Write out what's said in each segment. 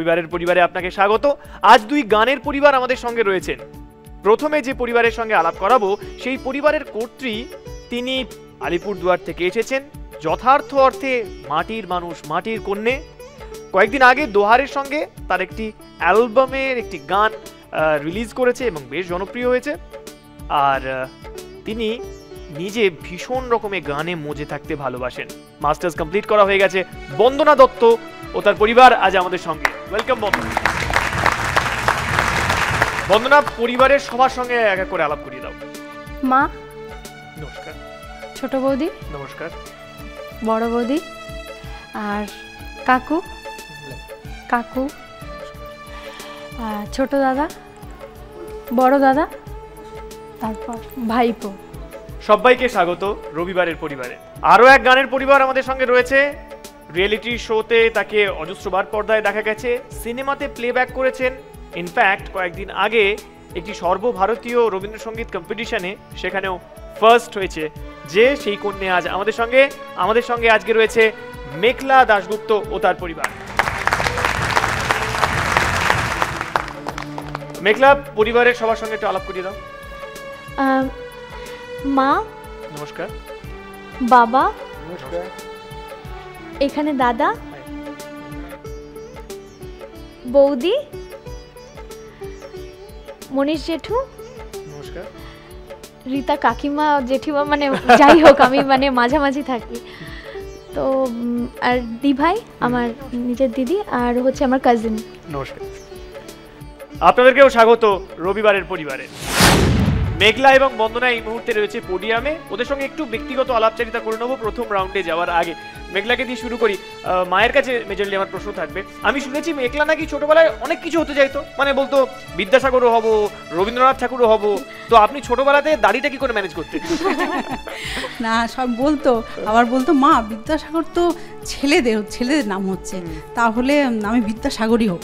রবিবারের পরিবারে আপনাকে স্বাগত। আজ দুই গানের পরিবার আমাদের সঙ্গে রয়েছেন। প্রথমে যে পরিবারের সঙ্গে আলাপ করাবো সেই পরিবারের কর্ত্রী, তিনি আলিপুরদুয়ার থেকে এসেছেন। যথার্থ অর্থে মাটির মানুষ, মাটির কন্যে। কয়েকদিন আগে দোহারের সঙ্গে তার একটি অ্যালবামের একটি গান রিলিজ করেছে এবং বেশ জনপ্রিয় হয়েছে। আর তিনি নিজে ভীষণ রকমের গানে মজে থাকতে ভালোবাসেন। মাস্টার্স কমপ্লিট করা হয়ে গেছে। বন্দনা দত্ত ও তার পরিবার আজ আমাদের সঙ্গে। ওয়েলকাম বন্দনা। বন্দনা, পরিবারের সবার সঙ্গে এক এক করে আলাপ করিয়ে দাও। মা নমস্কার। ছোট বৌদি নমস্কার। বড় বৌদি আর কাকু কাকু, ছোট দাদা, বড় দাদা, তারপর ভাইপো। সবাইকে স্বাগত রবিবারের পরিবারে। আরো এক গানের পরিবার আমাদের সঙ্গে রয়েছে। রিয়েলিটি শোতে তাকে অজস্রবার পর্দায় দেখা গেছে, সিনেমাতে প্লেব্যাক করেছেন। ইনফ্যাক্ট কয়েকদিন আগে একটি সর্বভারতীয় রবীন্দ্রসঙ্গীত কম্পিটিশনে সেখানেও ফার্স্ট হয়েছে। যে সেই কন্যা আজ আমাদের সঙ্গে আজকে রয়েছে মেঘলা দাশগুপ্ত ও তার পরিবার। মেঘলা, পরিবারের সবার সঙ্গে একটু আলাপ করিয়ে দাও। মা নমস্কার। বাবা নমস্কার। এখানে দাদা, বৌদি, মনীষ জেঠু, নমস্কার। রীতা কাকিমা, জেঠিমা, মানে যাই হোক আমি মানে মাঝামাঝি থাকি। তো আর দি ভাই আমার নিজের দিদি, আর হচ্ছে আমার কাজিন। নমস্কার। আপনাদেরকেও স্বাগত রবিবারের পরিবারে। মেঘলা এবং বন্দনা এই মুহূর্তে রয়েছে পোডিয়ামে। ওদের সঙ্গে একটু ব্যক্তিগত আলাপচারিতা করে নেবো প্রথম রাউন্ডে যাওয়ার আগে। মেঘলাকে দিয়ে শুরু করি। মায়ের কাছে মেজরলি আমার প্রশ্ন থাকবে। আমি শুনেছি মেঘলা নাকি ছোটবেলায় অনেক কিছু হতে চাইতো, মানে বলতো বিদ্যাসাগরও হব, রবীন্দ্রনাথ ঠাকুরও হব। তো আপনি ছোটবেলাতে দাড়িটা কি করে ম্যানেজ করতেন? না, সব বলতো, আবার বলতো মা বিদ্যাসাগর তো ছেলেদের নাম হচ্ছে, তাহলে আমি বিদ্যাসাগরই হব।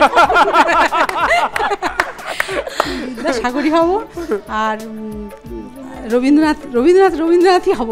বিদ্যাসাগরই হব আর রবীন্দ্রনাথই হব।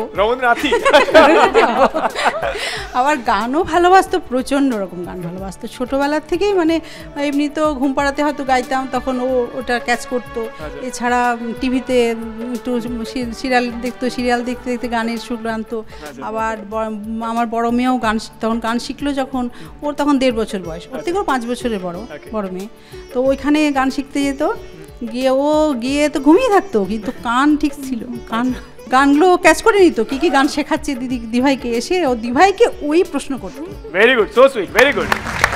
আবার গানও ভালোবাসতো, প্রচণ্ড রকম গান ভালোবাসতো ছোটবেলার থেকেই। মানে এমনি তো ঘুম পাড়াতে হয়তো গাইতাম, তখন ওটা ক্যাচ করতো। এছাড়া টিভিতে একটু সিরিয়াল দেখতে দেখতে গানের সুর আনতো। আবার আমার বড় মেয়েও তখন গান শিখলো যখন, ওর তখন 1.5 বছর বয়স, ওর থেকেও 5 বছরের বড় মেয়ে। তো ওইখানে গান শিখতে যেত, গিয়ে তো ঘুমিয়ে থাকতো, কিন্তু কান ঠিক ছিল, গানগুলো ক্যাচ করে নিত। কি গান শেখাচ্ছে দিভাইকে, এসে ও দিভাইকে ওই প্রশ্ন করতো। Very good, so sweet, very good.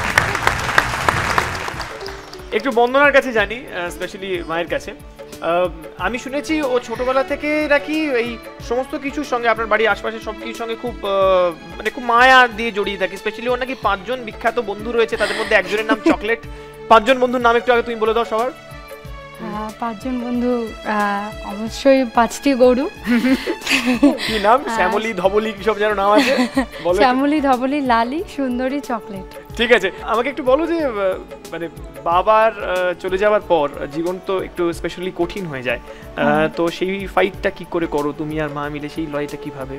একটু বন্দনার কাছে জানি, স্পেশালি মায়ের কাছে। আমি শুনেছি ও ছোটবেলা থেকে নাকি এই সমস্ত কিছুর সঙ্গে, আপনার বাড়ির আশপাশে সব কিছুর সঙ্গে খুব মায়া দিয়ে জড়িয়ে থাকে। স্পেশালি ওর নাকি 5 জন বিখ্যাত বন্ধু রয়েছে, তাদের মধ্যে একজনের নাম চকলেট। 5 জন বন্ধুর নাম একটু আগে তুমি বলে দাও সবার। 5 জন বন্ধু, অবশ্যই 5টি গরু। কি নাম? শ্যামলী, ধবলী, কি সব যেন নাম আছে। শ্যামলী, ধবলী, লালি, সুন্দরী, চকলেট। ঠিক আছে, আমাকে একটু বলো যে মানে বাবার চলে যাওয়ার পর জীবন তো একটু স্পেশালি কঠিন হয়ে যায়। তো সেই ফাইটটা কি করে করো তুমি আর মা মিলে, সেই লড়াইটা কিভাবে?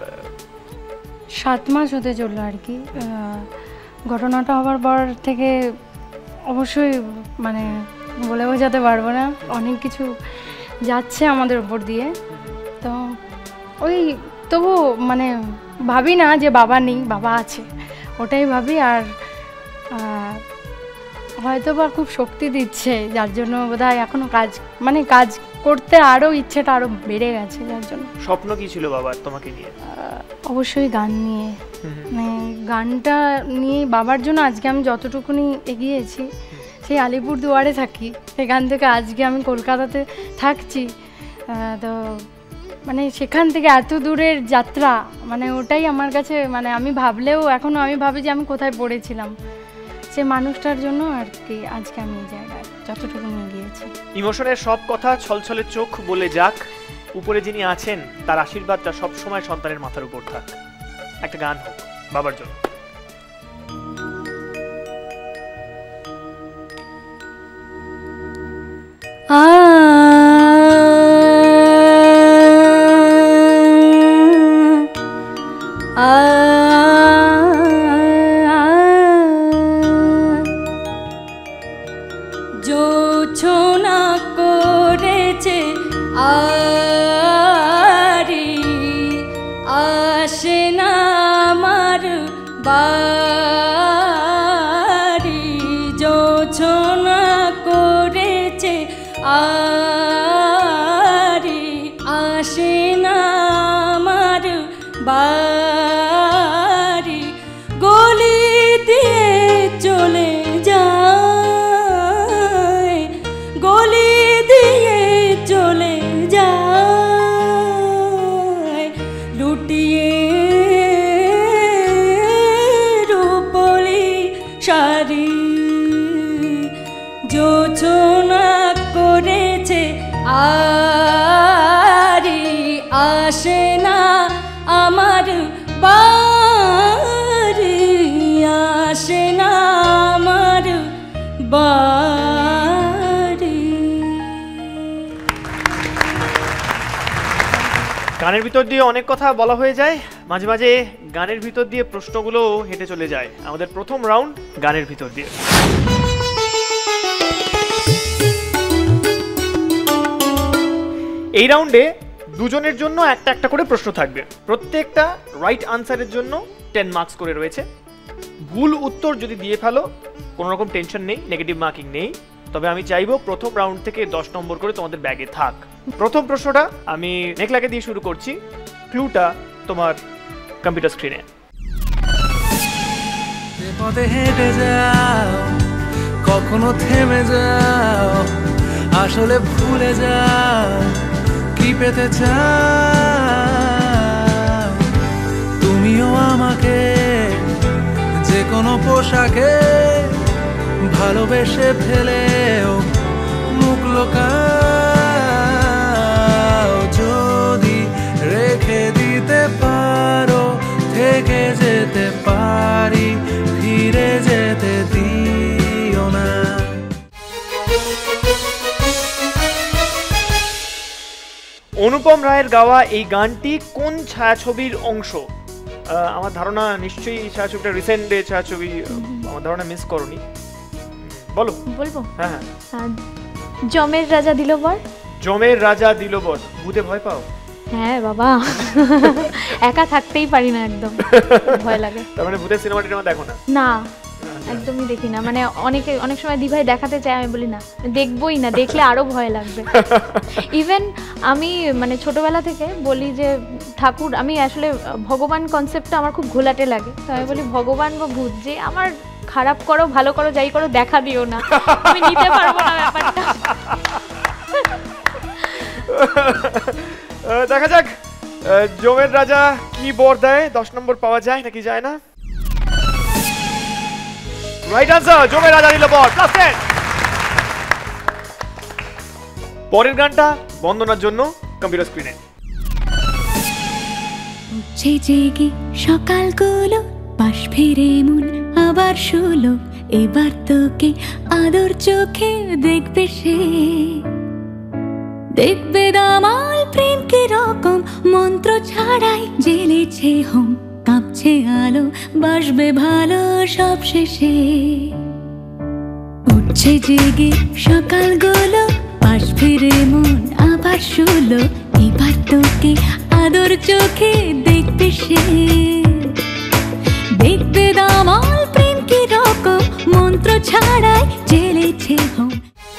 7 মাস হতে চললো আর কি। ঘটনাটা হওয়ার পর থেকে অবশ্যই মানে বলে বোঝাতে পারবো না, অনেক কিছু যাচ্ছে আমাদের উপর দিয়ে। তো ওই তবু মানে ভাবি না যে বাবা নেই, বাবা আছে, ওটাই ভাবি। আর হয়তো বা খুব শক্তি দিচ্ছে, যার জন্য বোধহয় এখনো কাজ করতে আরও ইচ্ছেটা আরও বেড়ে গেছে। যার জন্য স্বপ্ন কি ছিল বাবার তোমাকে নিয়ে? অবশ্যই গান নিয়ে, মানে গানটা নিয়ে বাবার জন্য আজকে আমি যতটুকুনি এগিয়েছি। সেই আলিপুরদুয়ারে থাকি, সেখান থেকে আজকে আমি কলকাতাতে থাকছি। তো মানে সেখান থেকে এত দূরের যাত্রা, মানে ওটাই আমার কাছে, মানে আমি ভাবলেও এখনও আমি ভাবি যে আমি কোথায় পড়েছিলাম। সে মানুষটার জন্য আর কি আজকে আমি এই জায়গায় যতটুকু নিয়ে গিয়েছি। ইমোশনের সব কথা ছলছলে চোখ বলে যাক, উপরে যিনি আছেন তার আশীর্বাদটা সবসময় সন্তানের মাথার উপর থাক। একটা গান হোক বাবার জন্য। বাড়ি যোছনা করেছে আরি আসে না আমার বাড়ি গলি দিয়ে চলে যায় গলি দিয়ে চলে যায় লুটিয়ে রূপলি শাড়ি যোছনা করেছে আরি আসে না আমার বাড়ি আসে না আমার বাড়ি। গানের ভিতর দিয়ে অনেক কথা বলা হয়ে যায়, মাঝে মাঝে গানের ভিতর দিয়ে প্রশ্নগুলো হেঁটে চলে যায়। আমাদের প্রথম রাউন্ড গানের ভিতর দিয়ে। এই রাউন্ডে দুজনের জন্য একটা একটা করে প্রশ্ন থাকবে, প্রত্যেকটা রাইট আনসারের জন্য 10 মার্কস করে রয়েছে। ভুল উত্তর যদি দিয়ে ফেলো কোনো রকম টেনশন নেই, নেগেটিভ মার্কিং নেই, তবে আমি চাইবো প্রথম রাউন্ড থেকে 10 নম্বর করে তোমাদের ব্যাগে থাক। প্রথম প্রশ্নটা আমি মেঘলাকে দিয়ে শুরু করছি, ক্লুটা তোমার কম্পিউটার স্ক্রিনে। পথে হেঁটে যাও, কখনো থেমে যাও, আসলে ভুলে যাও কি পেতে চাও। তুমিও আমাকে যে কোনো পোশাকে ভালোবেসে ফেলেও মুখ লোকাও। যদি রেখে দিতে পারো থেকে যেতে পারি, ফিরে যেতে দিও না। অনুপম রায়ের গাওয়া এই গানটি কোন ছায়াছবির অংশ? আমার ধারণা নিশ্চয়ই এই ছায়াছবিটা রিসেন্ট ছায়াছবি, আমার ধারণা মিস করনি। বলো। বলবো? হ্যাঁ হ্যাঁ। জমের রাজা দিল বর। জমের রাজা দিল বর। ভূতে ভয় পাও? হ্যাঁ বাবা, একা থাকতেই পারি না, একদম ভয় লাগে। তার মানে ভূতের সিনেমাটি আমার দেখো না? না, একদমই দেখি না। মানে অনেক সময় দিভাই দেখাতে চাই, আমি বলি না, দেখবই না, দেখলে আরো ভয় লাগবে। ইভেন আমি মানে ছোটবেলা থেকে বলি যে ঠাকুর, আমি আসলে ভগবান কনসেপ্টটা আমার খুব ঘোলাটে লাগে, তো আমি বলি ভগবান বা ভূত যে আমার খারাপ করো ভালো করো যাই করো দেখা দিও না, আমি নিতে পারবো না ব্যাপারটা। দেখা যাক জমের রাজা কি বর দেয়, 10 নম্বর পাওয়া যায় নাকি যায় না? রাইট আনসার, জমের রাজা দিল বর, +10। পরের গানটা বন্দনার জন্য কম্পিউটার স্ক্রিনে। উঠছে জেগে সকালগুলো, পাশ ফিরে মন আবার শুলো, এবার তোকে আদর চোখে দেখবে সে, দেখবে দামাল প্রেম কি রকম, মন্ত্র ছাড়াই জ্বেলেছে হোম, কাঁপছে আলো বাসবে ভালো সব শেষে। উঠছে জেগে সকালগুলো, পাশ ফিরে মন আবার শুলো, এবার তোকে আদর চোখে দেখবে সে, দেখবে দামাল প্রেম কি রকম, মন্ত্র ছাড়াই জ্বেলেছে হোম।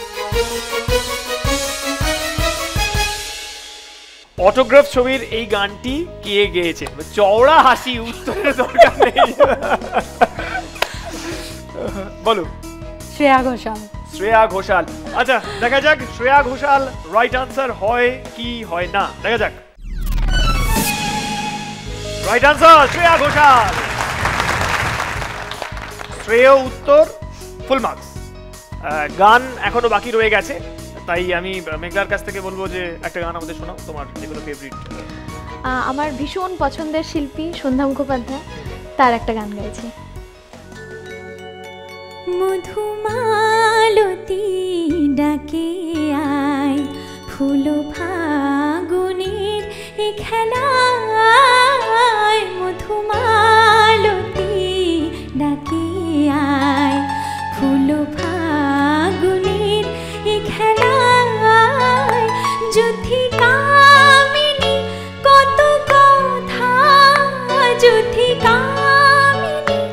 অটোগ্রাফ ছবির এই গানটি কে গেয়েছে? চওড়া হাসি, উত্তরের দরকার নেই। বলো। শ্রেয়া ঘোষাল। শ্রেয়া ঘোষাল। আচ্ছা দেখা যাক শ্রেয়া ঘোষাল রাইট আনসার হয় কি হয় না, দেখা যাক। Right answer Shreya Ghoshal. শ্রেয় উত্তর, ফুল মার্কস। গান এখনো বাকি রয়ে গেছে, তাই আমি মেঘলার কাছ থেকে বলবো যে একটা গান আমাদের শোনাও, তোমার যেগুলো ফেভারিট। আমার ভীষণ পছন্দের শিল্পী সন্ধ্যা মুখোপাধ্যায়, তার একটা গান গাইছি। মধুমালতী ডাকে আয়, ফুল ফাগুনের এ খেলায়, মধুমালতী ডাকে আয়, ফুল ফাগুনের এ খেলায়, যুথি কামিনী কত কথা, যুথি কামিনী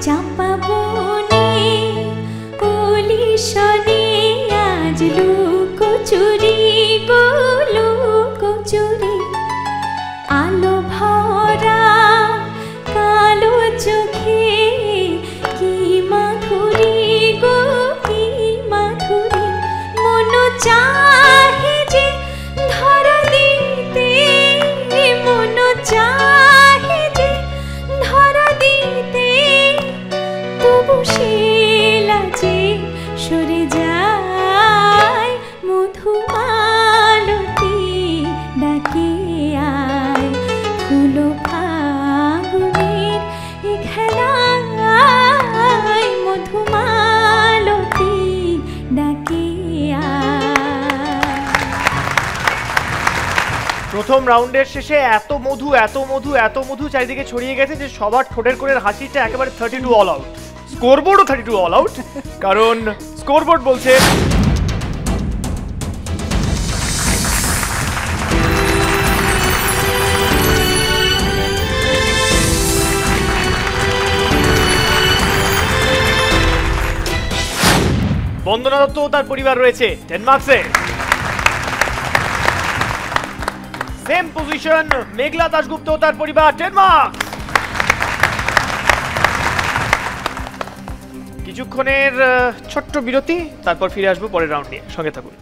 চাপা বনে কলি সনে আজ লুকোচুরি গো লুকোচুরি আলো ভরা কালো চোখে কি মাধুরী গো কি মাধুরী মন চাহে যে ধরা দিতে মন চাহে যে ধরা দিতে তবু সে লাজে সরে যায় মধুমালতী ডাকে আয় ফুলো ফাগুনের এ খেলায় মধুমালতী ডাকে আয়। প্রথম রাউন্ডের শেষে এত মধু এত মধু এত মধু চারিদিকে ছড়িয়ে গেছে যে সবার ঠোঁটের কোণের হাসিটা একেবারে 32 অল আউট, স্কোরবোর্ডও 32 অল আউট, কারণ স্কোরবোর্ড বলছে বন্দনা দত্ত ও তার পরিবার রয়েছে 10 মার্কসে। সেম পজিশন মেঘলা দাশগুপ্ত ও তার পরিবার 10 মার্কস। কিছুক্ষণের ছোট্ট বিরতি, তারপর ফিরে আসবো পরের রাউন্ড নিয়ে, সঙ্গে থাকুন।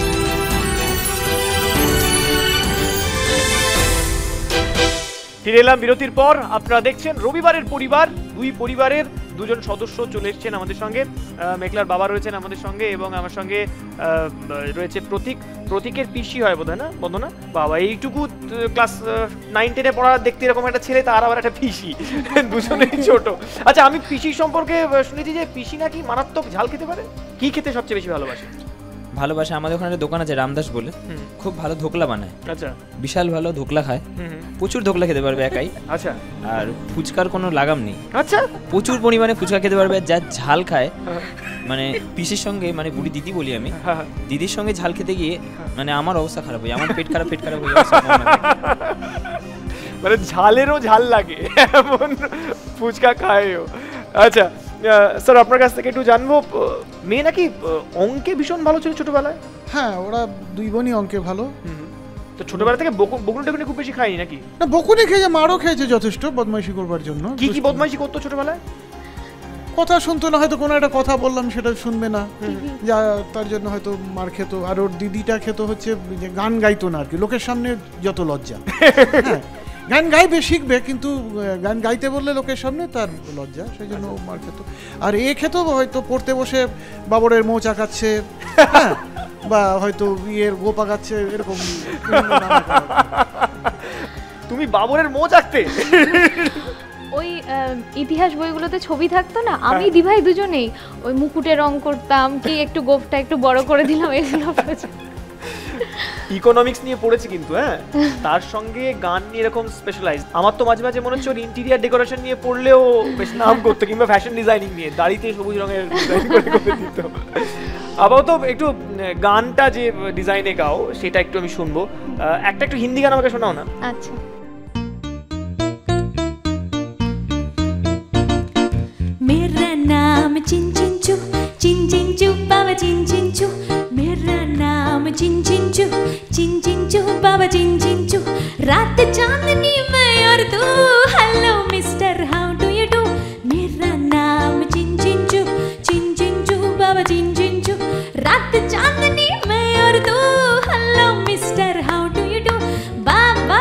ফিরে এলাম বিরতির পর। আপনারা দেখছেন রবিবারের পরিবার। দুই পরিবারের দুজন সদস্য চলে এসেছেন আমাদের সঙ্গে। মেঘলার বাবা রয়েছেন আমাদের সঙ্গে এবং আমার সঙ্গে রয়েছে প্রতীক। প্রতীকের পিসি হয় বোধহয় না বন্দনা? বাবা, এইটুকু ক্লাস 9-10-এ পড়া দেখতে এরকম একটা ছেলে, তার আবার একটা পিসি, দুজনেই ছোট। আচ্ছা, আমি পিসি সম্পর্কে শুনেছি যে পিসি নাকি মারাত্মক ঝাল খেতে পারে। কি খেতে সবচেয়ে বেশি ভালোবাসে? ভালোবাসে, আমাদের ওখানে একটা দোকান আছে রামদাস বলে, খুব ভালো ধোকলা বানায়। আচ্ছা, বিশাল ভালো ধোকলা খায়, প্রচুর ধোকলা খেতে পারবে একাই। আচ্ছা, আর ফুচকার কোনো লাগাম নেই। আচ্ছা, প্রচুর পরিমাণে ফুচকা খেতে পারবে। যা ঝাল খায়, মানে পিসির সঙ্গে, মানে বুড়ি দিদি বলি আমি, দিদির সঙ্গে ঝাল খেতে গিয়ে মানে আমার অবস্থা খারাপ হয়ে, আমার পেট খারাপ হয়ে যাচ্ছে। মানে ঝালেরও ঝাল লাগে এমন ফুচকা খায়ও। আচ্ছা স্যার, আপনার কাছ থেকে একটু জানবো, মেয়ে নাকি অঙ্কে ভীষণ ভালো ছিল ছোটবেলায়? হ্যাঁ, ওরা দুই বোনই অঙ্কে ভালো। তো ছোটবেলা থেকে বকুনি টকুনি খুব বেশি খায়নি নাকি? না, বকুনি খেয়েছে, মারও খেয়েছে যথেষ্ট বদমাইশি করবার জন্য। কি কি বদমাইশি করতো ছোটবেলায়? কথা শুনতো না, হয়তো কোনো একটা কথা বললাম সেটা শুনবে না, যা তার জন্য হয়তো মার খেত। আর ওর দিদিটা খেত হচ্ছে যে গান গাইতো না আর কি, লোকের সামনে যত লজ্জা। হ্যাঁ, গান গাইবে, শিখবে, কিন্তু গান গাইতে বললে লোকের সামনে তার লজ্জা, সেই জন্য মার খেত। আর এ খেত হয়তো পড়তে বসে বাবরের মৌ চাকাচ্ছে, হ্যাঁ, বা হয়তো ইয়ের গো পাকাচ্ছে, এরকম। তুমি বাবরের মৌ চাকতে? ওই ইতিহাস বইগুলোতে ছবি থাকতো না, আমি দিভাই দুজনেই ওই মুকুটে রং করতাম, কি একটু গোফটা একটু বড় করে দিলাম, এগুলো ইকোনমিক্স নিয়ে পড়েছি কিন্তু, হ্যাঁ, তার সঙ্গে গান নিয়ে এরকম স্পেশালাইজ। আমার তো মাঝে মাঝে মনে হচ্ছে ইন্টেরিয়ার ডেকোরেশন নিয়ে পড়লেও বেশ নাম করতো, কিংবা ফ্যাশন ডিজাইনিং নিয়ে দাড়িতে সবুজ রঙের ডিজাইন করে দিত। আপাতত একটু গানটা যে ডিজাইনে গাও সেটা একটু আমি শুনবো। একটু হিন্দি গান আমাকে শোনাও না। আচ্ছা। मेरा नाम चिंचिंचू चिंचिंचू बाबा चिंचिंचू, मेरा नाम चिंचिंचू चिंचिंचू बाबा चिंचिंचू। रात चांदनी मैं और तू, hello mister how do you do. मेरा नाम चिंचिंचू चिंचिंचू बाबा चिंचिंचू। रात चांदनी मैं और तू, hello mister how do you do. बाबा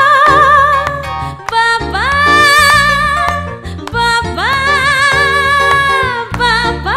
बाबा बाबा बाबा।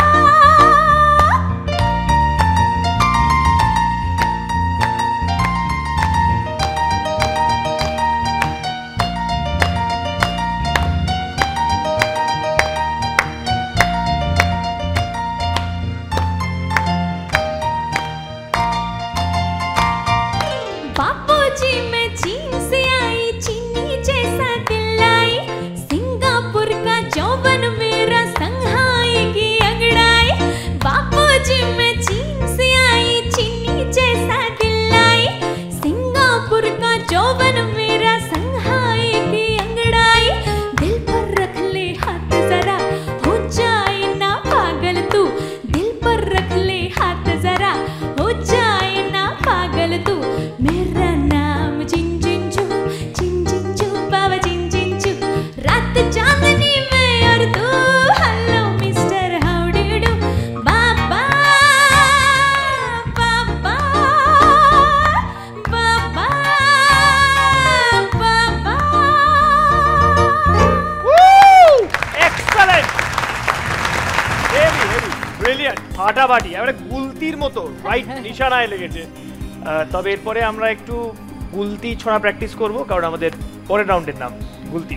ফাটাফাটি, এবারে গুলতির মতো রাইট নিশানায় লেগেছে। তবে এরপরে আমরা একটু গুলতি ছোড়া প্র্যাকটিস করব, কারণ আমাদের পরের রাউন্ডের নাম গুলতি।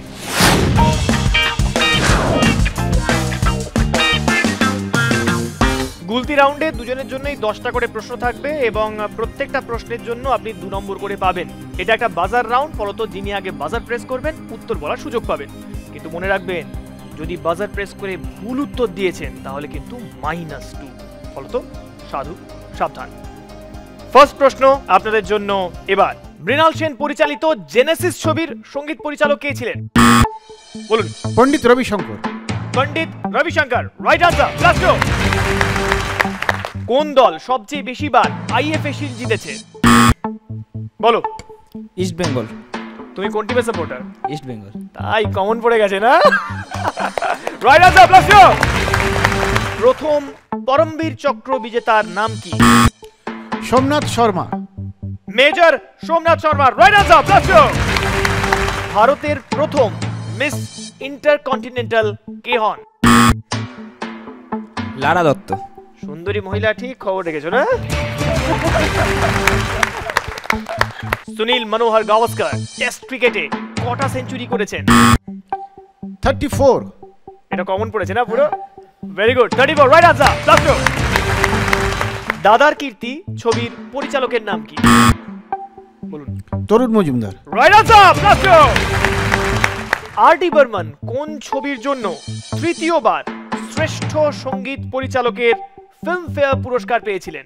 গুলতি রাউন্ডে দুজনের জন্যই 10টা করে প্রশ্ন থাকবে এবং প্রত্যেকটা প্রশ্নের জন্য আপনি 2 নম্বর করে পাবেন। এটা একটা বাজার রাউন্ড, ফলত যিনি আগে বাজার প্রেস করবেন উত্তর বলার সুযোগ পাবেন। কিন্তু মনে রাখবেন, যদি বাজার প্রেস করে ভুল উত্তর দিয়েছেন তাহলে কিন্তু -2, ফলত সাধু সাবধান। ফার্স্ট প্রশ্ন আপনাদের জন্য এবার, মৃণাল সেন পরিচালিত জেনেসিস ছবির সঙ্গীত পরিচালক কে ছিলেন? বলুন। Pandit Ravishankar. Pandit Ravishankar, right answer. Plus 2। কোন দল সবচেয়ে বেশি বার আইএফএ শিল্ড জিতেছে? বলো। ইস্ট বেঙ্গল। তুমি কোন টিমের সাপোর্টার? ইস্ট বেঙ্গল। তাই কমন পড়ে গেছে না? Right answer. প্লাস 2। প্রথম পরমবীর চক্র বিজেতার নাম কি? Somnath Sharma. Major Somnath Sharma, right answer. Plus 2। ভারতের প্রথম মিস ইন্টারকন্টিনেন্টাল কে হন? লারা দত্ত। সুন্দরী মহিলা, ঠিক খবর রেখেছো না? সুনীল মনোহর গাভাস্কর টেস্ট ক্রিকেটে কটা সেঞ্চুরি করেছেন? 34। এটা কমন পড়েছে না পুরো? Very good, 34, right answer. Plus 2। দাদার কীর্তি ছবির পরিচালকের নাম কি? বলুন। Tarun Majumdar. Right answer. Plus 2। R D. Burman কোন ছবির জন্য তৃতীয়বার শ্রেষ্ঠ সঙ্গীত পরিচালকের ফিল্মফেয়ার পুরস্কার পেয়েছিলেন?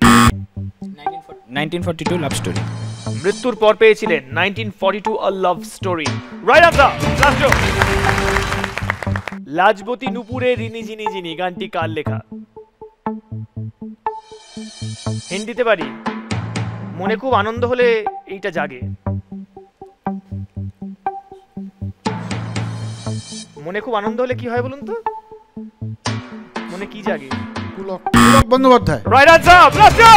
1942 লাভ স্টোরি। মৃত্যুর পর পেয়েছিলেন 1942 a love story, right answer. Plus 2। লাজপতি নুপুরে রিনি জিনি জিনি গানটি কার লেখা? হিন্ট দিতে পারি? মনে খুব আনন্দ হলে এইটা জাগে। মনে খুব আনন্দ হলে কি হয় বলুন তো? মনে কি জাগে? Pulak Bandyopadhyay, right answer. Plus 2।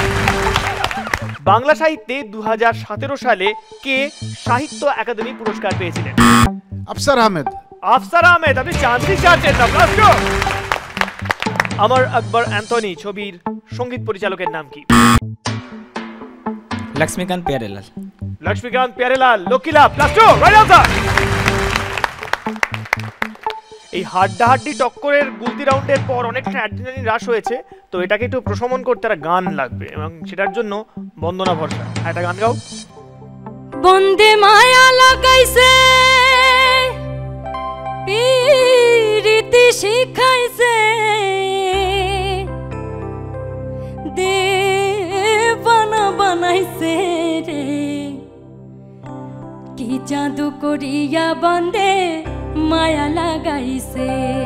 Bangla সাহিত্যে 2017 সালে কে সাহিত্য একাডেমি পুরস্কার পেয়েছিলেন? আফসার আহমেদ। আফসার আহমেদ, আপনি চান্সই চাচ্ছেন না। প্লাস 2। আমার আকবর অ্যান্থনি ছবির সঙ্গীত পরিচালকের নাম কি? লক্ষ্মীকান্ত প্যারেলাল। লক্ষ্মীকান্ত প্যারেলাল, লকিলা। Plus 2, right answer. এই হাড্ডাহাড্ডি টক্করের গুলতি রাউন্ডের পর অনেকটা অ্যাড্রিনালিন হ্রাস হয়েছে, তো এটাকে একটু প্রশমন করতে একটা গান লাগবে এবং সেটার জন্য বন্দনা ভরসা। একটা গান গাও। বন্দে মায়া লাগাইছে প্রীতি শিখাইছে দেবানা বানাইছে রে, কি জাদু করিয়া বন্দে মায়া লাগাইছে,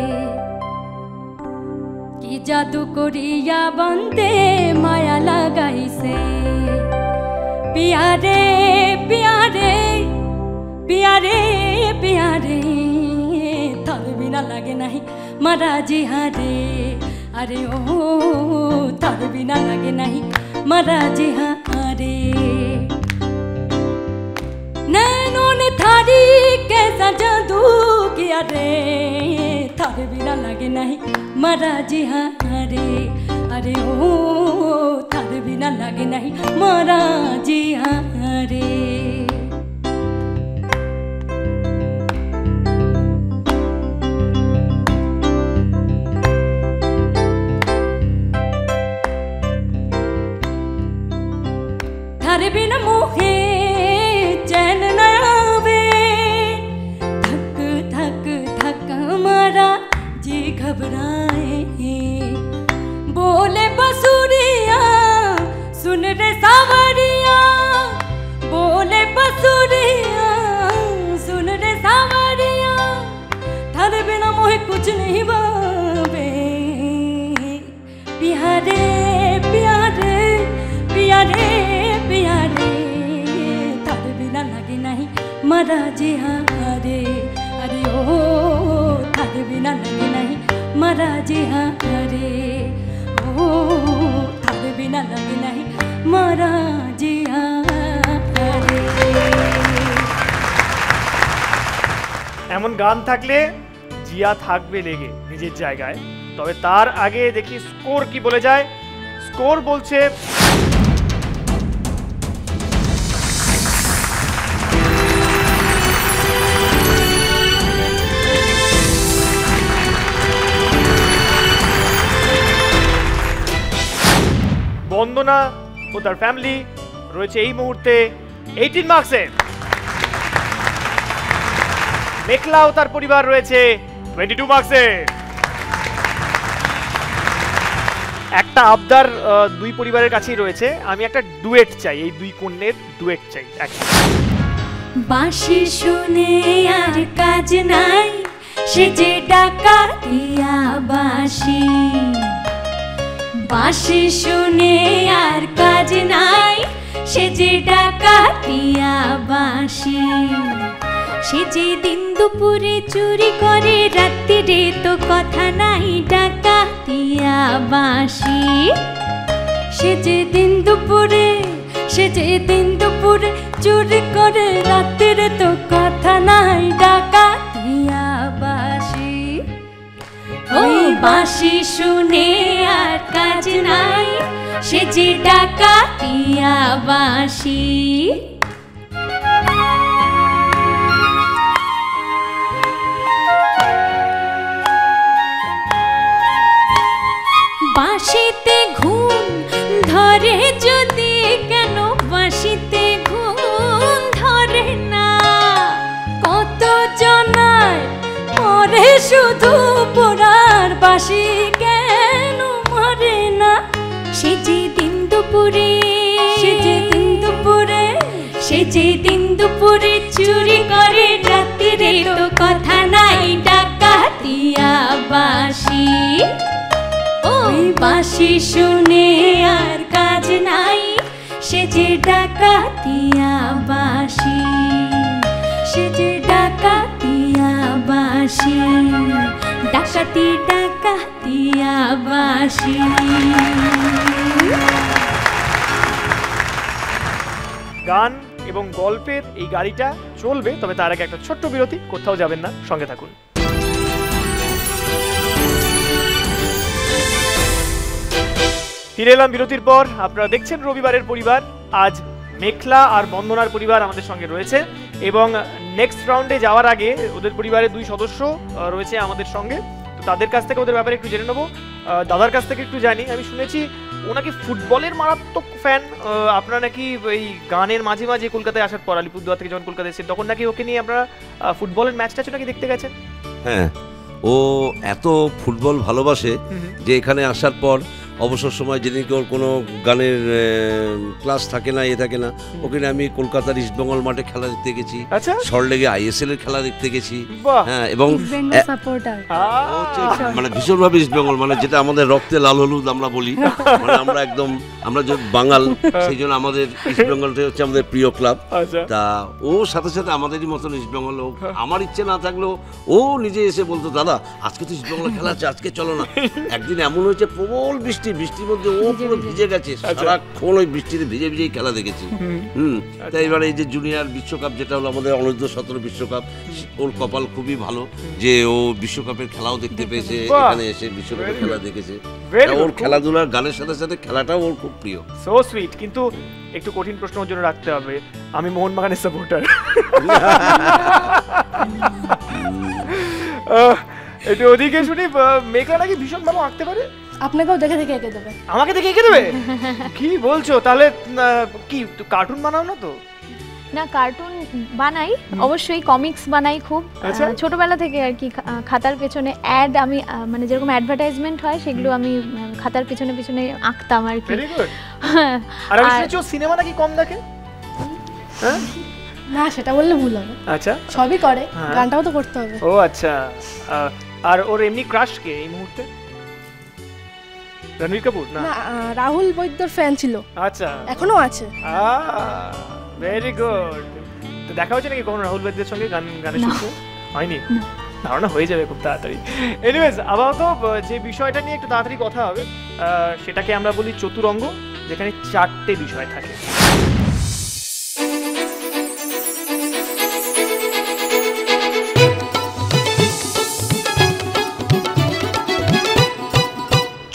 কি জাদু করিয়া বন্দে মায়া লাগাইছে। পিয়ারে পিয়ারে পিয়ারে পিয়ারে তার বিনা লাগে নাই মারা জিহারে, আরে ও তার বিনা লাগে নাই মারা জিহারে। नैनों ने थारी कैसा जादू किया रे, थारे बिना लगे नहीं मरा जी हाँ रे, अरे ओ थारे बिना लगे नहीं मरा जी हाँ रे। थारे बिना मोहे चैन न आवे, धक धक धक हमारा जी घबराए, बोले बसुरिया सुन रे सावरिया, बोले बसुरिया सुन रे सावरिया, थारे बिना मोहे कुछ नहीं भावे। प्यारे प्यारे प्यारे प्यारे थारे बिना लगे नहीं मरा जी हाँ रे, अरे ओ थारे बिना लगे नहीं मरा जी हाँ रे, ओ थारे बिना लगे नहीं मरा जी हाँ रे। এমন গান থাকলে জিয়া থাকবে লেগে নিজের জায়গায়। তবে তার আগে দেখি স্কোর কি বলে যায়। স্কোর বলছে বন্দনা ও তার ফ্যামিলি রয়েছে এই মুহূর্তে 18 মার্কসে। মেঘলা ও তার পরিবার রয়েছে 22 মার্কসে। একটা আবদার দুই পরিবারের কাছেই রয়েছে, আমি একটা ডুয়েট চাই, এই দুই কন্যের ডুয়েট চাই। বাঁশি শুনে আর কাজ নাই, সে যে ডাকাতিয়া বাঁশি। বাঁশি শুনে আর কাজ নাই, সে যে ডাকাতিয়া বাঁশি। সে যে দিন দুপুরে চুরি করে, রাত্রিরে তো কথা নাই, ডাকাতিয়া বাঁশি। সে যে দিন দুপুরে চুরি করে, রাত্রিরে তো কথা নাই, ডাকাতিয়া বাঁশি। ওই বাঁশি শুনে আর কাজ নাই, সে যে ডাকাতিয়া বাঁশি। বাঁশিতে ঘুম ধরে যদি, কেন বাঁশিতে ঘুম ধরে না? কত জনায় মরে শুধু পোড়ার, বাঁশি কেন মরে না? সে যে দিন দুপুরে চুরি করে, রাত্রিরে তো কথা নাই, ডাকাতিয়া বাঁশি। ওই বাঁশি শুনে আর কাজ নাই, সে যে ডাকাতিয়া বাঁশি। সে যে ডাকাতিয়া বাঁশি, ডাকাতিয়া বাঁশি। গান এবং গল্পের এই গাড়িটা চলবে, তবে তার আগে একটা ছোট্ট বিরতি, কোথাও যাবেন না, সঙ্গে থাকুন। ফিরে এলাম বিরতির পর। আপনারা দেখছেন রবিবারের পরিবার। আজ মেঘলা আর বন্দনার পরিবার আমাদের সঙ্গে রয়েছে, এবং নেক্সট রাউন্ডে যাওয়ার আগে ওদের পরিবারের দুই সদস্য রয়েছে আমাদের সঙ্গে। তো তাদের কাছ থেকে ওদের ব্যাপারে একটু জেনে নেবো। দাদার কাছ থেকে একটু জানি, আমি শুনেছি ওনাকে ফুটবলের মারাত্মক ফ্যান। আপনারা নাকি এই গানের মাঝে মাঝে কলকাতায় আসার পর, আলিপুরদুয়ার থেকে যখন কলকাতায় এসেছেন, তখন নাকি ওকে নিয়ে আপনারা ফুটবলের ম্যাচটা নাকি দেখতে গেছেন। হ্যাঁ, ও এত ফুটবল ভালোবাসে যে এখানে আসার পর অবসর সময় যেদিনকে ওর কোনো গানের ক্লাস থাকে না, থাকে না, ওখানে আমি কলকাতার ইস্টবেঙ্গল মাঠে খেলা দেখতে গেছি, সল্টলেকে ISL এর খেলা দেখতে গেছি। হ্যাঁ, এবং মানে ভীষণভাবে ইস্টবেঙ্গল, মানে যেটা আমাদের রক্তে লাল হলুদ আমরা বলি, মানে আমরা যে বাঙাল, সেই জন্য আমাদের ইস্টবেঙ্গলটাই হচ্ছে আমাদের প্রিয় ক্লাব। তা ও সাথে সাথে আমাদেরই মতন ইস্টবেঙ্গল, আমার ইচ্ছে না থাকলেও ও নিজে এসে বলতো, দাদা আজকে তো ইস্টবেঙ্গল খেলা আছে, আজকে চলো না। একদিন এমন হয়েছে, প্রবল বৃষ্টির মধ্যে ও পুরো ভিজে গেছে, সারাক্ষণ ওই বৃষ্টিতে ভিজেই খেলা দেখেছি। তাই এবারে এই যে জুনিয়র বিশ্বকাপ যেটা হলো আমাদের অনূর্ধ্ব-17 বিশ্বকাপ, ওর কপাল খুবই ভালো যে ও বিশ্বকাপের খেলাও দেখতে পেয়েছে, এখানে এসে বিশ্বকাপের খেলা দেখেছে। ওর খেলাধুলার গানের সাথে সাথে খেলাটাও ওর খুব প্রিয়। So sweet. কিন্তু একটু কঠিন প্রশ্ন ওর জন্য রাখতে হবে, আমি মোহনবাগানের সাপোর্টার। একটু ওদিকে শুনি, মেঘলা নাকি ভীষণ ভালো আঁকতে পারে। আপনাকেও দেখে দেখে এঁকে দেবে। আমাকে দেখে এঁকে দেবে? কি বলছো? তাহলে কি কার্টুন বানাও না তো? না, কার্টুন বানাই, অবশ্যই কমিক্স বানাই খুব ছোটবেলা থেকে আর কি। খাতার পেছনে অ্যাড, আমি মানে যেরকম অ্যাডভার্টাইজমেন্ট হয় সেগুলো আমি খাতার পেছনে পেছনে আঁকতাম আর কি। আর আমি শুনেছি ও সিনেমা নাকি কম দেখে। না, সেটা বললে ভুল হবে। আচ্ছা, সবই করে, গানটাও তো করতে হবে। ও আচ্ছা। আর ওর এমনি ক্রাশ কে এই মুহূর্তে? রণবীর কাপুর না, রাহুল বৈদ্যর ফ্যান ছিল। আচ্ছা, এখনো আছে। Very good. তো দেখা হয়েছে নাকি কখনো রাহুল বৈদ্যের সঙ্গে গানের শুনতে? হয়নি? ধারণা হয়ে যাবে খুব তাড়াতাড়ি। এনিওয়েজ, আপাতত যে বিষয়টা নিয়ে একটু তাড়াতাড়ি কথা হবে, সেটাকে আমরা বলি চতুরঙ্গ, যেখানে 4টে বিষয় থাকে।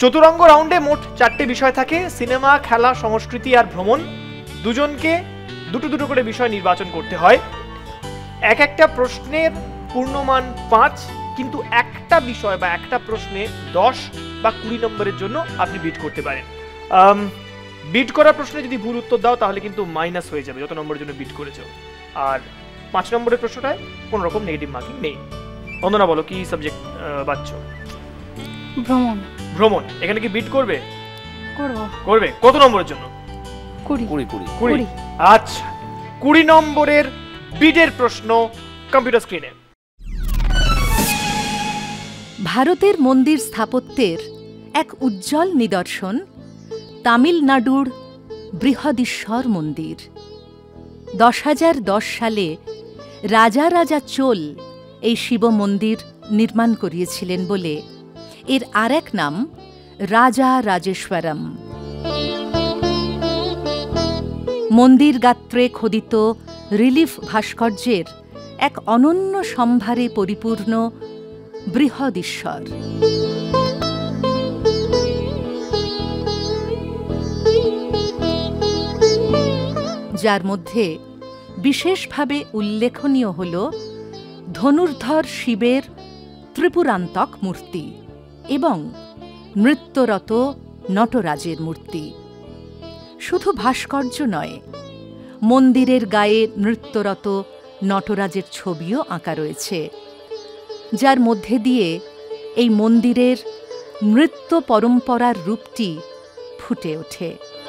চতুরঙ্গ রাউন্ডে মোট 4টে বিষয় থাকে, সিনেমা, খেলা, সংস্কৃতি আর ভ্রমণ। দুজনকে দুটো দুটো করে বিষয় নির্বাচন করতে হয়। এক একটা প্রশ্নের পূর্ণমান 5, কিন্তু একটা বিষয় বা একটা প্রশ্নে 10 বা 20 নম্বরের জন্য আপনি বিট করতে পারেন। বিট করা প্রশ্নে যদি ভুল উত্তর দাও তাহলে কিন্তু মাইনাস হয়ে যাবে যত নম্বরের জন্য বিট করেছো। আর 5 নম্বরের প্রশ্নটায় কোনো রকম নেগেটিভ মার্কিং নেই। বন্দনা বলো কি সাবজেক্ট বাচ্চ? ভ্রমণ। ভ্রমণ। এখানে কি বিট করবে? করবে। কত নম্বরের জন্য? 20। আচ্ছা, 20 নম্বরের বিটের প্রশ্ন কম্পিউটার স্ক্রিনে। ভারতের মন্দির স্থাপত্যের এক উজ্জ্বল নিদর্শন তামিলনাড়ুর বৃহদীশ্বর মন্দির। 10,010 সালে রাজা চোল এই শিব মন্দির নির্মাণ করিয়েছিলেন বলে এর আরেক নাম রাজা রাজেশ্বরম। মন্দির গাত্রে খোদিত রিলিফ ভাস্কর্যের এক অনন্য সম্ভারে পরিপূর্ণ বৃহদীশ্বর। যার মধ্যে বিশেষভাবে উল্লেখনীয় হল ধনুর্ধর শিবের ত্রিপুরান্তক মূর্তি এবং নৃত্যরত নটরাজের মূর্তি। শুধু ভাস্কর্য নয়, মন্দিরের গায়ে নৃত্যরত নটরাজের ছবিও আঁকা রয়েছে, যার মধ্যে দিয়ে এই মন্দিরের নৃত্য পরম্পরার রূপটি ফুটে ওঠে।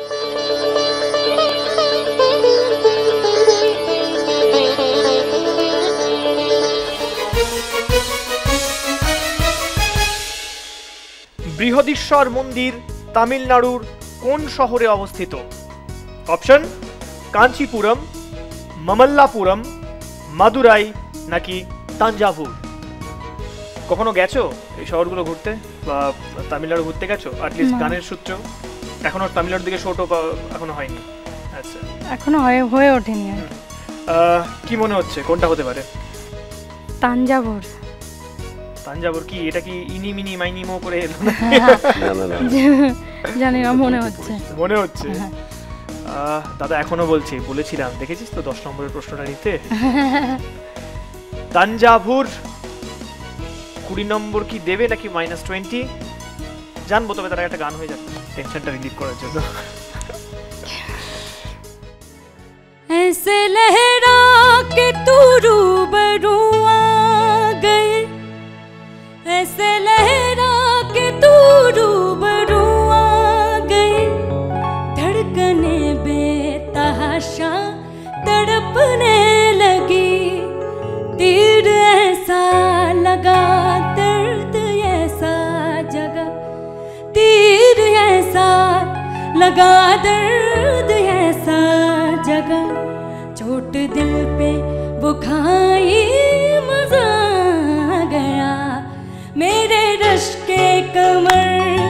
বৃহদীশ্বর মন্দির তামিলনাড়ুর কোন শহরে অবস্থিত? অপশন: কাঞ্চিপুরম, মামল্লাপুরম, মাদুরাই নাকি তাঞ্জাভুর। কখনো গেছো এই শহরগুলো ঘুরতে বা তামিলনাড়ু ঘুরতে গেছো? অ্যাটলিস্ট গানের সূত্র। এখনো তামিলনাড়ুর দিকে শোটো এখনো হয়নি? আচ্ছা, এখনো হয়ে ওঠেনি। কি মনে হচ্ছে কোনটা হতে পারে? তাঞ্জাভুর। তাঞ্জাভুর কি এটা কি ইনি মিনি মাইনি মো করে এলো? জানি না, মনে হচ্ছে। দাদা এখনো বলেছিলাম, দেখেছিস তো 10 নম্বরের প্রশ্নটা নিতে। তাঞ্জাভুর 20 নম্বর কি দেবে নাকি -20 জানবো, তবে তারা একটা গান হয়ে যাবে টেনশনটা রিলিভ করার জন্য। ऐसे लहरा के तू रूबरू आ गए, ऐसे लहरा के तू रूबरू आ गए, धड़कने बेतहाशा तड़पने लगी, तीर ऐसा लगा दर्द ऐसा जगा, तीर ऐसा लगा दर्द ऐसा जगा, चोट दिल पे वो खाई मजा आ गया, मेरे रश के कमर,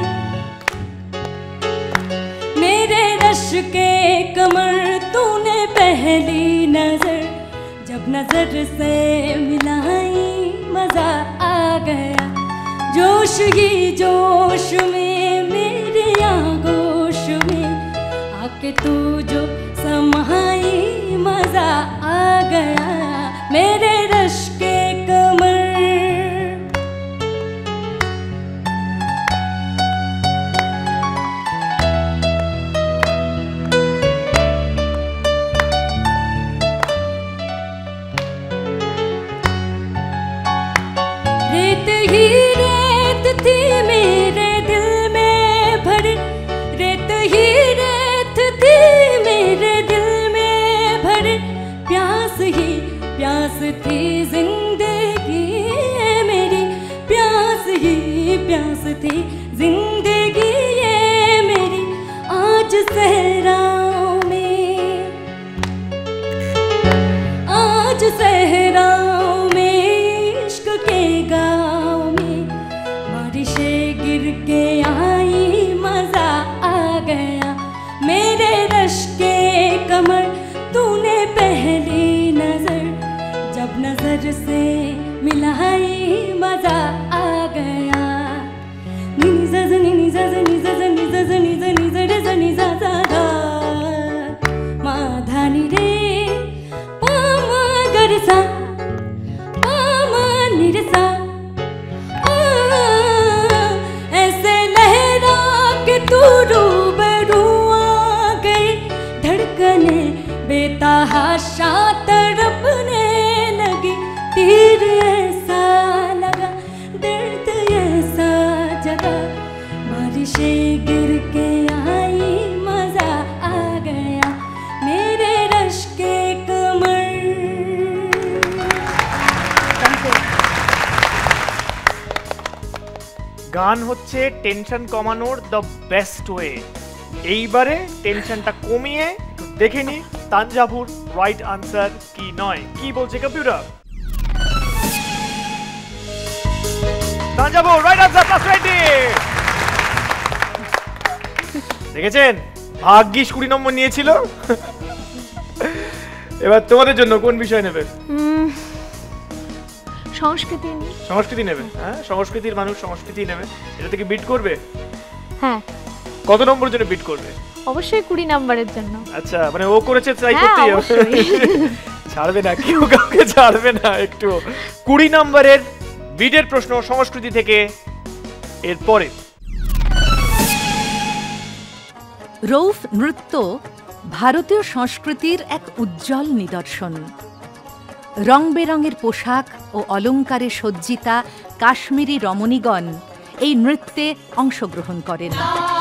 मेरे रश के कमर, तूने पहली नजर जब नजर से मिलाई मजा आ गया, जोश ही जोश में मेरे आगोश में आके तू जो समाई मजा आ गया, मेरे रश के कमर। रेत ही रेत थी मेरे दिल में भरी, रेत ही रेत थी मेरे दिल में भरी, प्यास ही प्यास थी जिंदगी मेरी, प्यास ही प्यास थी जिंदगी ये मेरी, आज सहराओं में, आज सहराओं में इश्क के गाँव में बारिशें गिर के आई मजा आ गया, मेरे रश के कमर, तूने पहली नजर जब नजर से मिलाई मजा आ गया। ऐसे लहरा के तू रूबरू आ गई, धड़कने बेतहाशा तड़पने लगी, तीर ऐसा लगा, दर्द ऐसा जगा, बारिशें गिर के आई, मजा आ गया मेरे रश के कमर। গান হচ্ছে টেনশন কমানোর দ্য বেস্ট ওয়ে। এইবারে টেনশনটা কমিয়ে একটু দেখে নি তাঞ্জাভুর রাইট আনসার কি নয়। কি বলছে কম্পিউটার? Thanjavur right answer +20। দেখেছেন ভাগ্যিস 20 নম্বর নিয়েছিল। এবার তোমাদের জন্য কোন বিষয় নেবে? সংস্কৃতি নিয়ে। সংস্কৃতি নেবে? হ্যাঁ, সংস্কৃতির মানুষ সংস্কৃতি নেবে। এটা থেকে বিট করবে? হ্যাঁ। কত নম্বরের জন্য বিট করবে? অবশ্যই 20 নম্বরের জন্য। আচ্ছা, মানে ও করেছে ট্রাই করতেই হবে। ছাড়বে না, কেউ কাউকে ছাড়বে না একটু। 20 নম্বরের বিটের প্রশ্ন সংস্কৃতি থেকে এরপরে। রৌফ নৃত্য ভারতীয় সংস্কৃতির এক উজ্জ্বল নিদর্শন। রং বেরঙের পোশাক ও অলঙ্কারে সজ্জিতা কাশ্মীরি রমণীগণ এই নৃত্যে অংশগ্রহণ করেন।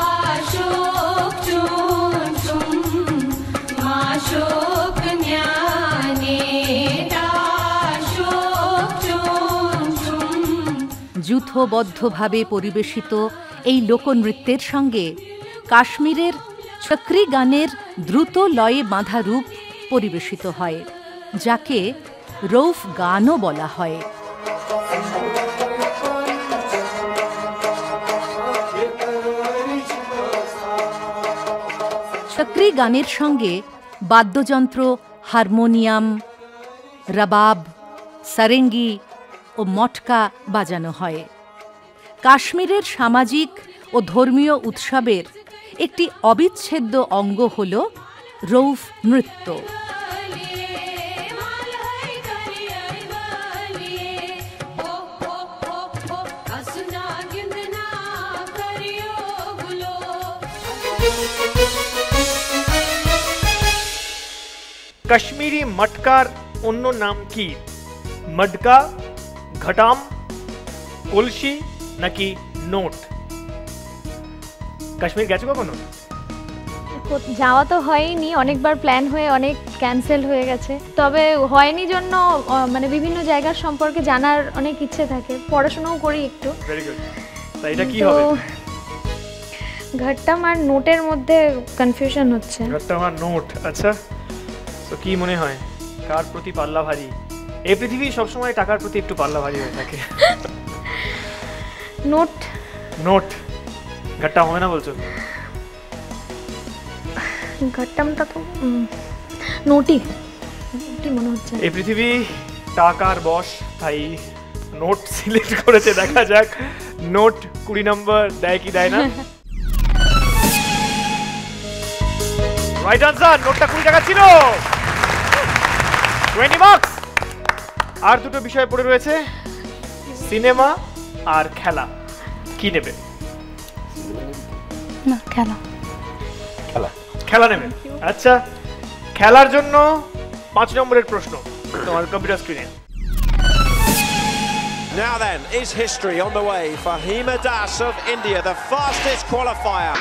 যূথবদ্ধভাবে পরিবেশিত এই লোকনৃত্যের সঙ্গে কাশ্মীরের চক্রী গানের দ্রুত লয়ে বাঁধা রূপ পরিবেশিত হয়, যাকে রৌফ গানও বলা হয়। চক্রী গানের সঙ্গে বাদ্যযন্ত্র হারমোনিয়াম, রবাব, সারেঙ্গি ও মটকা বাজানো হয়। কাশ্মীরের সামাজিক ও ধর্মীয় উৎসবের একটি অবিচ্ছেদ্য অঙ্গ হল রৌফ নৃত্য। কাশ্মীরি মটকার অন্য নাম কি? মডকা, ঘটাম, কলসি নাকি নোট? কাশ্মীর গেছো কখনো? যাওয়া তো হয়নি, অনেকবার প্ল্যান হয়ে অনেক ক্যান্সেল হয়ে গেছে, তবে হয়নি জন্য মানে বিভিন্ন জায়গার সম্পর্কে জানার অনেক ইচ্ছে থাকে, পড়াশোনাও করি একটু। Very good. তাই এটা কি হবে? ঘট্টাম আর নোটের মধ্যে কনফিউশন হচ্ছে। ঘট্টাম আর নোট, আচ্ছা। তো কি মনে হয় কার প্রতি পাল্লা ভারী? এই পৃথিবী সবসময় টাকার প্রতি একটু পাল্লা ভারী হয়ে থাকে। নোট। নোট। ঘট্টা হবে না বলছো? ঘট্টামটা তো নোটই মনে হচ্ছে। এই পৃথিবী টাকার বশ, তাই নোট সিলেক্ট করেছে। দেখা যাক নোট 20 নম্বর দেয় কি দেয় না। রাইট আনসার, নোটটা 20 টাকা ছিল। 20 মার্কস। আর দুটো বিষয় পড়ে রয়েছে, সিনেমা আর খেলা। কি নেবে? না, খেলা। খেলা। খেলা নেবে? আচ্ছা, খেলার জন্য 5 নম্বরের প্রশ্ন তোমার কম্পিউটার স্ক্রিনে। Now then, is history on the way for Hima Das of India, the fastest qualifier.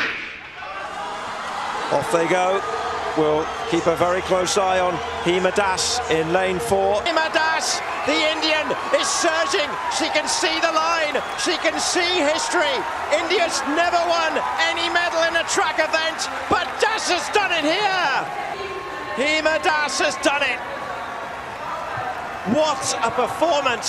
Off they go. We'll keep a very close eye on Hima Das in lane 4. Hima Das, the Indian, is surging. She can see the line. She can see history. India's never won any medal in a track event, but Das has done it here. Hima Das has done it. What a performance.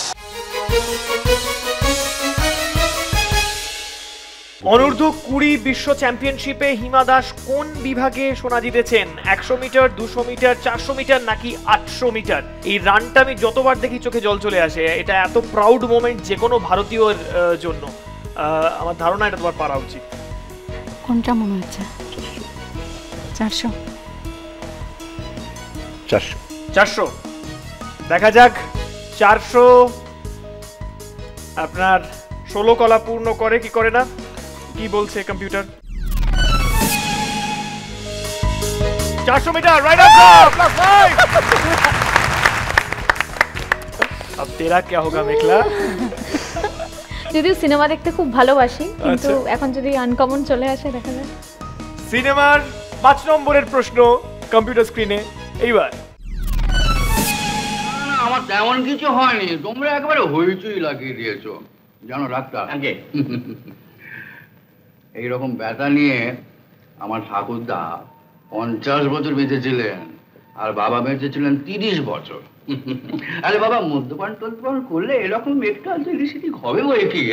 অনূর্ধ্ব 20 বিশ্ব চ্যাম্পিয়নশিপে হিমা দাস কোন বিভাগে সোনা জিতেছেন? 100 metre, 200 metre, 400 metre নাকি 800 metre? এই রানটা আমি যতবার দেখি চোখে জল চলে আসে। এটা এত প্রাউড মোমেন্ট যে কোনো ভারতীয়র জন্য। আমার ধারণা এটা তোমার পারা উচিত। কোনটা মনে হচ্ছে? 400। 400 দেখা যাক 400 আপনার 16 কলা পূর্ণ করে কি করে না, কি বলছে কম্পিউটার? 400 metre right answer +5। अब तेरा क्या होगा मेखला? যদিও সিনেমা দেখতে খুব ভালোবাসি, কিন্তু এখন যদি আনকমন চলে আসে দেখা যাক। সিনেমার 5 নম্বরের প্রশ্ন কম্পিউটার স্ক্রিনে এইবার। আমার তেমন কিছু হয়নি, তোমরা একেবারে হইচই লাগিয়ে দিয়েছো জানো ডাক্তার। এইরকম ব্যথা নিয়ে আমার ঠাকুরদা 50 বছর বেঁচেছিলেন, আর বাবা বেঁচেছিলেন 30 বছর। আরে বাবা, মদ্যপান টদ্যপান করলে এরকম একটু সেদিক হবে বই কি?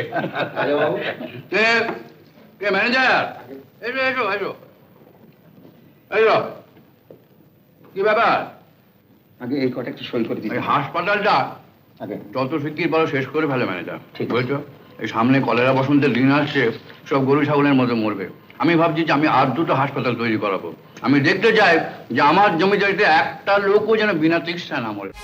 ম্যানেজার, এসো এসো এসো এসো, কি ব্যাপার? আগে এই কটা একটু সই করে দিই। হাসপাতালটা আগে যত শিগগির পারো শেষ করে ফেলে ম্যানেজার, ঠিক বলছো? এই সামনে কলেরা বসন্তের দিন আসছে, সব গরু ছাগলের মতো মরবে। আমি ভাবছি যে আমি আর 2টো হাসপাতাল তৈরি করাবো। আমি দেখতে চাই যে আমার জমি জায়গাতে একটা লোকও যেন বিনা চিকিৎসায় না মরে।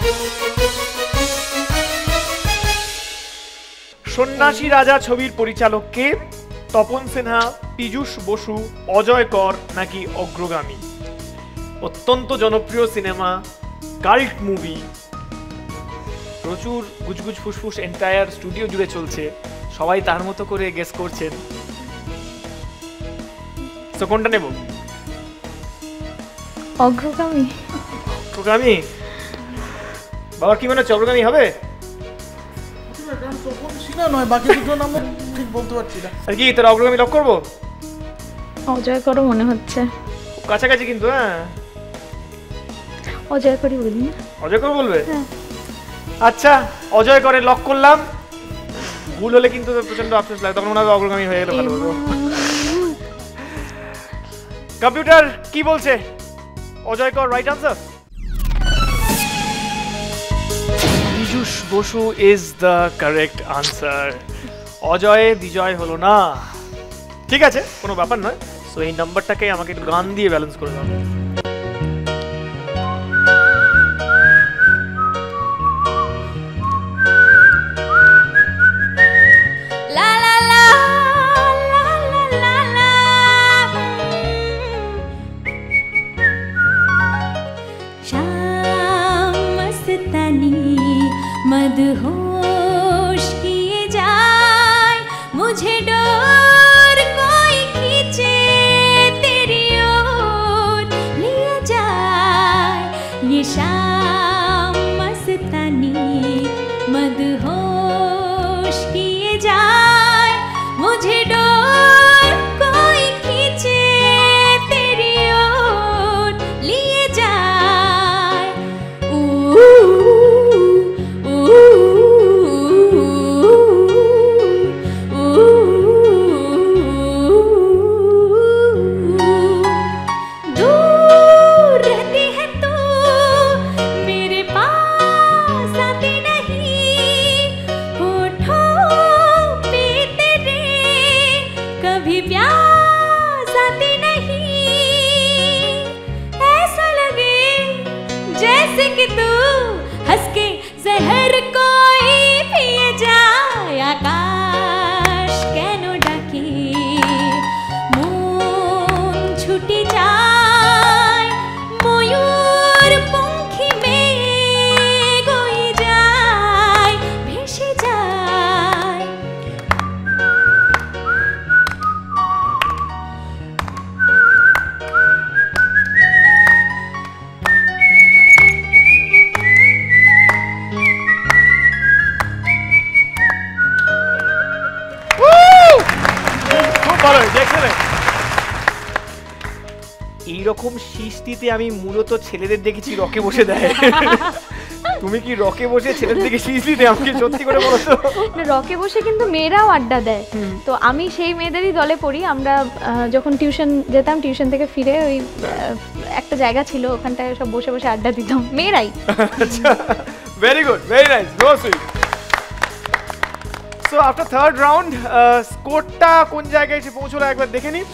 সন্ন্যাসী রাজা ছবির পরিচালক কে? তপন সিনহা, পীযূষ বসু, অজয় কর নাকি অগ্রগামী? অত্যন্ত জনপ্রিয় সিনেমা, কাল্ট মুভি, প্রচুর গুজগুজ ফুসফুস এন্টায়ার স্টুডিও জুড়ে চলছে, সবাই তার মতো করে গেস করছেন। তো কোনটা নেব? অগ্রগামী। অগ্রগামী? বাবার কি মনে হচ্ছে অগ্রগামী হবে? নয়, বাকি দুটো নাম ঠিক বলতে পারছি না। আর কি তোর অগ্রগামী লক করবো? অজয় করও মনে হচ্ছে কাছাকাছি, কিন্তু হ্যাঁ অজয় করি বলি। অজয় কর বলবে? আচ্ছা, অজয় করে লক করলাম। ভুল হলে কিন্তু প্রচন্ড আফসোস লাগে, তখন মনে হবে অগ্রগামী হয়ে গেলে ভালো হতো। কম্পিউটার কি বলছে? Ajay Kar right answer. Piyush Basu is the correct answer. Ajay বিজয় হলো না। ঠিক আছে, কোনো ব্যাপার নয়। সো এই নাম্বারটাকে আমাকে একটু গান দিয়ে ব্যালেন্স করে দাও। मदहोश किए जाए मुझे डोर कोई खींचे तेरी ओर लिया जाए ये शाम मस्तानी मदहोश किए जाए मुझे डोर कोई खींचे तेरी ओर लिए जाए এইরকম শিস্তিতে আমি মূলত ছেলেদের দেখেছি রকে বসে দেয়। তুমি কি রকে বসে ছেলেদের দিকে শিস্তিতে? আমাকে সত্যি করে বলো তো। রকে বসে কিন্তু মেয়েরাও আড্ডা দেয়। তো আমি সেই মেয়েদেরই দলে পড়ি। আমরা যখন টিউশন যেতাম, টিউশন থেকে ফিরে ওই একটা জায়গা ছিল, ওখানটায় সব বসে বসে আড্ডা দিতাম মেয়েরাই। আচ্ছা, very good, very nice, so sweet. So after third round স্কোরটা কোন জায়গায় এসে পৌঁছলো একবার দেখে নিই।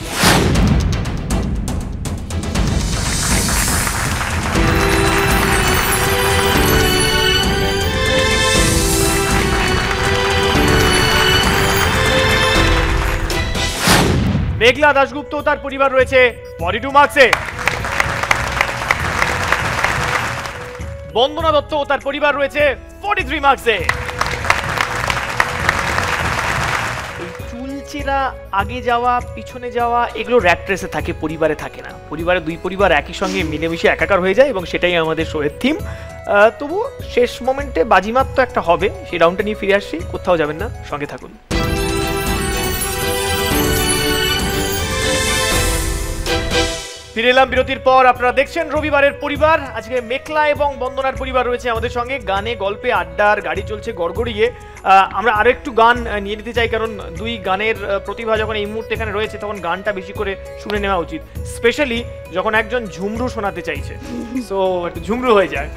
মেঘলা দাশগুপ্ত তার পরিবার রয়েছে 42 মার্কসে। বন্দনা দত্ত তার পরিবার রয়েছে 43 মার্কসে। চুলচেরা আগে যাওয়া পিছনে যাওয়া এগুলো র্যাট রেসে থাকে, পরিবারে থাকে না। পরিবারে দুই পরিবার একই সঙ্গে মিলেমিশে একাকার হয়ে যায় এবং সেটাই আমাদের শোয়ের থিম। তবু শেষ মোমেন্টে বাজিমাত তো একটা হবে, সেই রাউন্ডটা নিয়ে ফিরে আসছি, কোথাও যাবেন না, সঙ্গে থাকুন। ফিরে এলাম বিরতির পর। আপনারা দেখছেন রবিবারের পরিবার। আজকে মেঘলা এবং বন্দনার পরিবার রয়েছে আমাদের সঙ্গে। গানে গল্পে আড্ডার গাড়ি চলছে গড়গড়িয়ে। আমরা আরো একটু গান নিয়ে নিতে চাই, কারণ দুই গানের প্রতিভা যখন এই মুহূর্তে এখানে রয়েছে তখন গানটা বেশি করে শুনে নেওয়া উচিত, স্পেশালি যখন একজন ঝুমরু শোনাতে চাইছে। সো একটু ঝুমরু হয়ে যায়।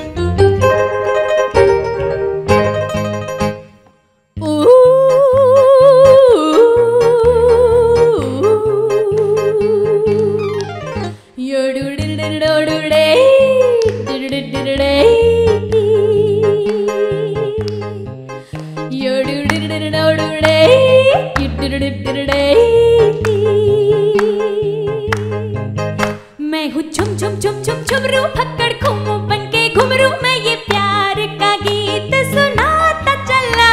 मैं हूँ झुम झुम झुम झुम झुमरू फक्कड़ घूमू बनके घुमरू, मैं ये प्यार का गीत सुनाता चला।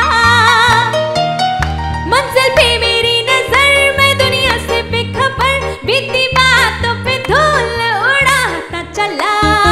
मंजिल पे मेरी नजर, मैं दुनिया से बेखबर, बीती बातों पे धूल उड़ाता चला।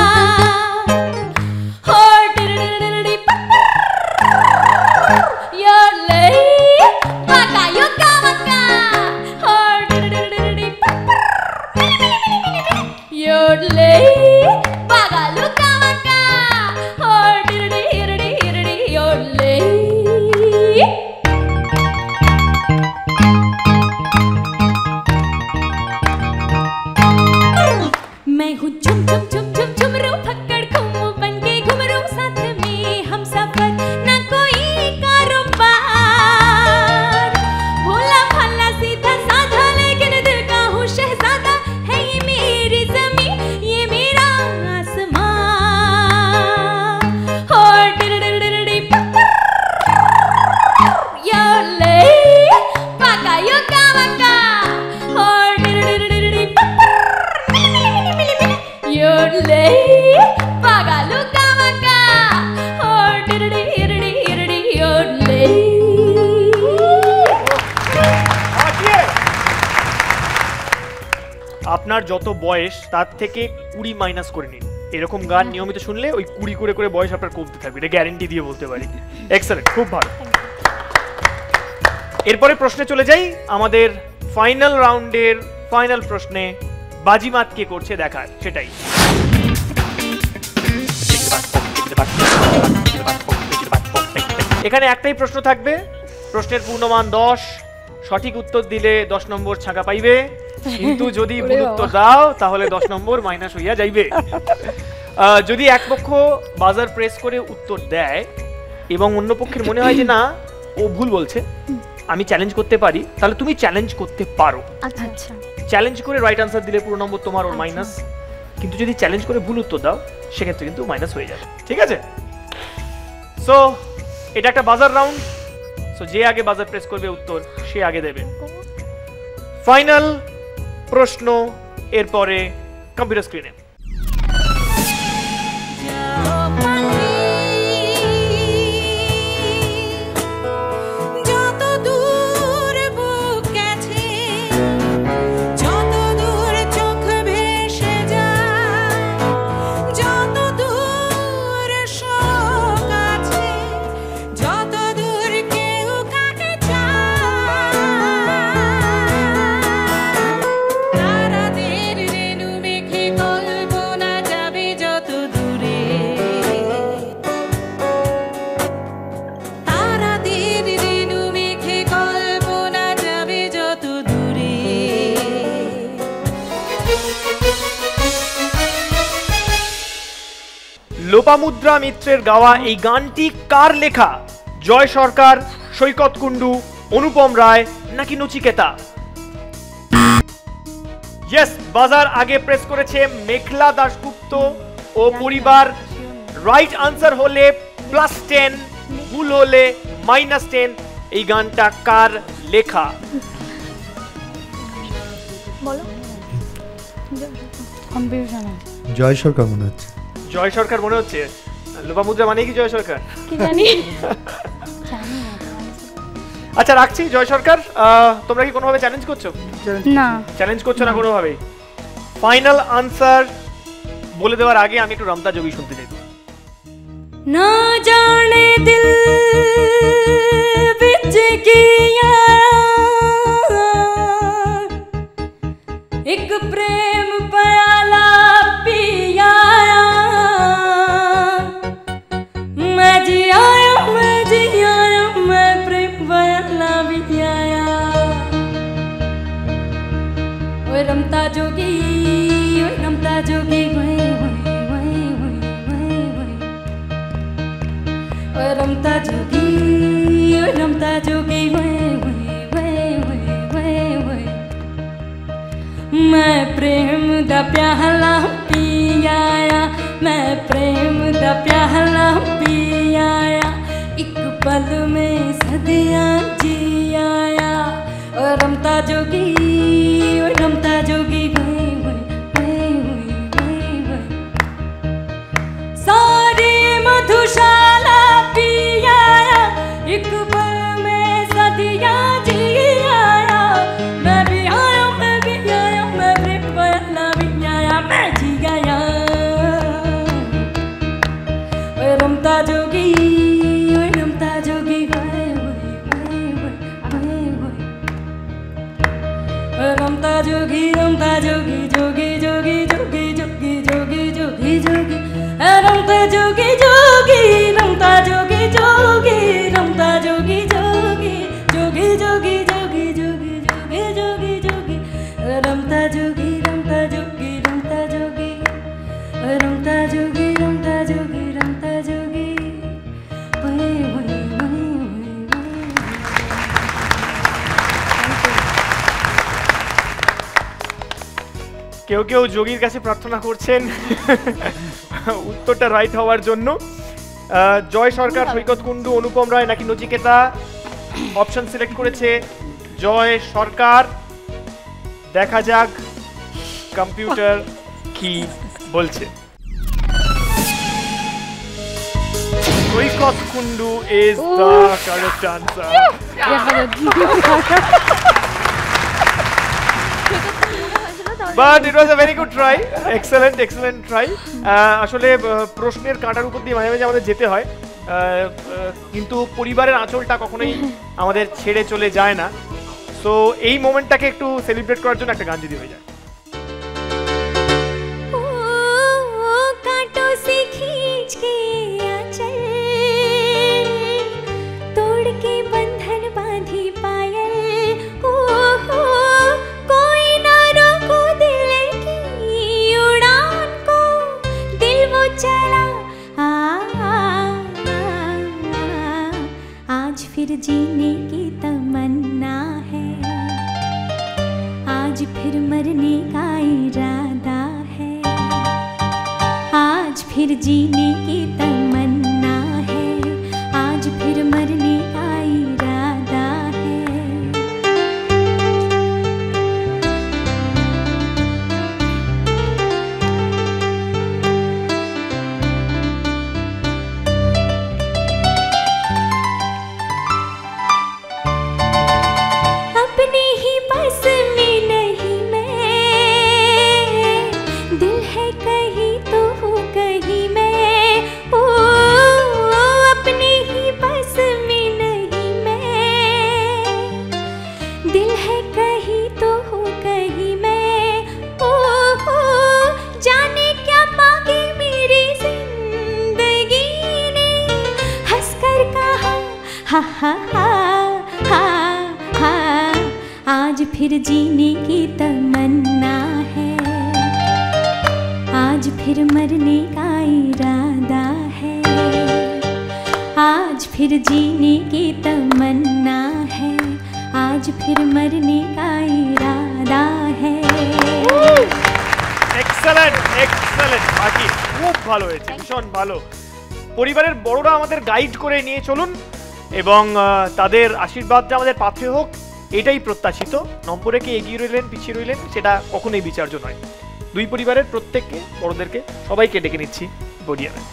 मैं हूँ झुम झुम झुम झुम झुमरू फक्कड़ घूमू बनके घुमरू, साथ में हम सफर ना कोई कारोबार, भोला भाला सीधा साधा लेकिन दिल का हूँ शहजादा, है ये मेरी जमीन ये मेरा आसमान। हो डिरडिरडिरडी यो ले पाका यो कामका, हो डिरडिरडिरडी योडले पागालू कामका, हो डिरडी इरडी इरडी योडले। আপনার যত বয়স তার থেকে 20 মাইনাস করে নিন। এরকম গান নিয়মিত শুনলে ওই 20 করে করে বয়স আপনার কমতে থাকবে, এটা গ্যারান্টি দিয়ে বলতে পারি। এক্সেলেন্ট, খুব ভালো। এরপরে প্রশ্নে চলে যাই। আমাদের ফাইনাল রাউন্ডের ফাইনাল প্রশ্নে বাজিমাত কে করছে দেখার, সেটাই। এখানে একটাই প্রশ্ন থাকবে, প্রশ্নের পূর্ণমান 10, সঠিক উত্তর দিলে 10 নম্বর ছাকা পাইবে, কিন্তু যদি ভুল উত্তর দাও তাহলে 10 নম্বর মাইনাস হইয়া যাইবে। যদি এক পক্ষ বাজার প্রেস করে উত্তর দেয় এবং অন্য পক্ষের মনে হয় যে না ও ভুল বলছে, আমি চ্যালেঞ্জ করতে পারি, তাহলে তুমি চ্যালেঞ্জ করতে পারো। আচ্ছা আচ্ছা, চ্যালেঞ্জ করে রাইট আনসার দিলে পুরো নম্বর তোমার, ওর মাইনাস। কিন্তু যদি চ্যালেঞ্জ করে ভুল উত্তর দাও সেক্ষেত্রে কিন্তু মাইনাস হয়ে যাবে, ঠিক আছে? সো এটা একটা বাজার রাউন্ড। সো যে আগে বাজার প্রেস করবে উত্তর সে আগে দেবে। ফাইনাল প্রশ্ন এরপরে কম্পিউটার স্ক্রিনে। লোপামুদ্রা মিত্রের গাওয়া এই গানটি কার লেখা? জয় সরকার, সৈকত কুন্ডু, অনুপম রায় নাকি নচিকেতা? ইয়েস, বাজার আগে প্রেস করেছে মেঘলা দাশগুপ্ত ও পরিবার। রাইট আনসার হলে +10, ভুল হলে -10। এই গানটা কার লেখা? বলো। কনফিউশন। জয় সরকার মনে হচ্ছে। জয় সরকার মনে হচ্ছে। লোপামুদ্রা মানে কি জয় সরকার? কি জানি। আচ্ছা রাখছি জয় সরকার। তোমরা কি কোনোভাবে চ্যালেঞ্জ করছো? না, চ্যালেঞ্জ করছো না কোনোভাবেই। ফাইনাল আনসার বলে দেওয়ার আগে আমি একটু রমতা যোগী শুনতে চাই। ना जाने दिल बिच किया एक प्रेम प्याला पिया मैं जी आया मैं प्रेम प्याला पिया ओए रमता जोगी रमता जोगी मैं प्रेम दा प्याला पिया मैं प्रेम दा प्याला पिया एक पल में सदियां जी आया रमता जोगी सारी मधुशाला पिया एक पल में सदियां जी आया मैं भी आया मैं प्रेम वाला भी आया मैं जी गया रमता जोगी रमता जोगी जोगी जोगी जोगी जोगी जोगी जोगी जोगी रमता जोगी जोगी रमता जोगी जोगी रमता जोगी जोगी जोगी जोगी जोगी जोगी जोगी जोगी जोगी रमता जोगी रमता जोगी रमता जोगी रमता जोगी रमता जोगी रमता जोगी কেউ কেউ যোগীর কাছে প্রার্থনা করছেন উত্তরটা রাইট হওয়ার জন্য। জয় সরকার, সৈকত কুন্ডু, অনুপম রায় নাকি নচিকেতা? অপশন সিলেক্ট করেছে জয় সরকার। দেখা যাক কম্পিউটার কি বলছে। Saikat Kundu is the correct answer. But it was a very good try. Excellent try. আসলে প্রশ্নের কাঁটার উপর দিয়ে মাঝে মাঝে আমাদের যেতে হয়, কিন্তু পরিবারের আঁচলটা কখনোই আমাদের ছেড়ে চলে যায় না। সো এই মোমেন্টটাকে একটু সেলিব্রেট করার জন্য একটা গান যদি হয়ে যায়। फिर जीने की तमन्ना है, आज फिर मरने का इरादा है, आज फिर जीने की तमन्ना है, आज फिर मरने का इरादा है। आज फिर जीने की तमन्ना है, आज फिर मरने का इरादा है, आज फिर जीने की तमन्ना है, आज फिर मरने का इरादा है। এক্সেলেন্ট এক্সেলেন্ট বাকি খুব ভালো হয়েছে, ভীষণ ভালো। পরিবারের বড়রা আমাদের গাইড করে নিয়ে চলুন এবং তাদের আশীর্বাদটা আমাদের পাথে হোক, এটাই প্রত্যাশিত। নম্বরে কে এগিয়ে রইলেন পিছিয়ে রইলেন সেটা কখনোই বিচার্য নয়। দুই পরিবারের প্রত্যেককে, বড়দেরকে সবাইকে ডেকে নিচ্ছি পোডিয়ামে।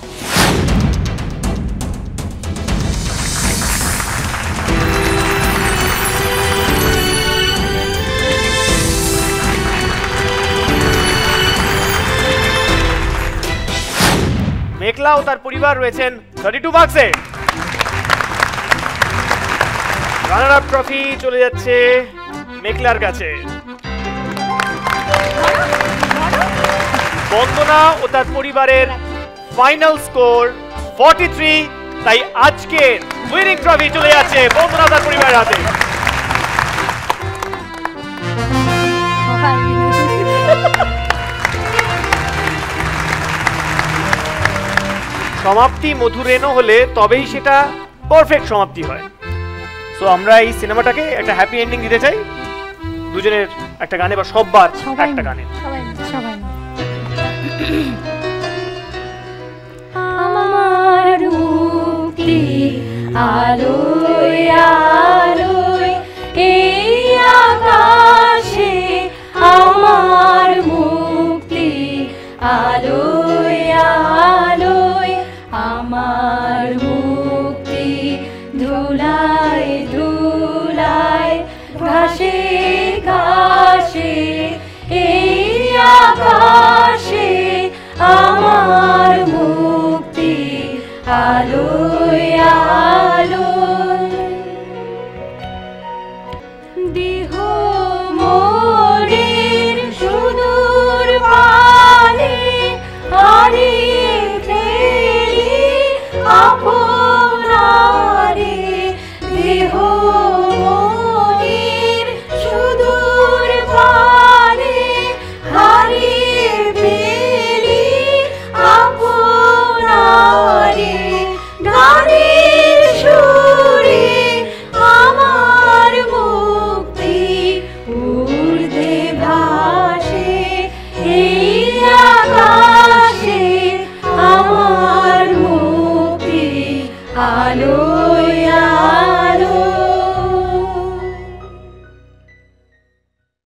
মেঘলা ও তার পরিবার রয়েছেন 32 মার্কসে। রানার আপ ট্রফি চলে যাচ্ছে মেঘলার কাছে। বন্দনা ও তার পরিবারের ফাইনাল স্কোর 43, তাই আজকে উইনিং ট্রফি চলে যাচ্ছে বন্দনা তার পরিবারের হাতে। সমাপ্তি মধুরেণ হলে তবেই সেটা পারফেক্ট সমাপ্তি হয়। সো আমরা এই সিনেমাটাকে একটা হ্যাপি এন্ডিং দিতে চাই, দুজনের একটা গানে বা সববার একটা গানে। আমার মুক্তি আলোয় আলোয় এই আকাশে, আমার মুক্তি আলোয় আলোয়, আমার মুক্তি ধুলা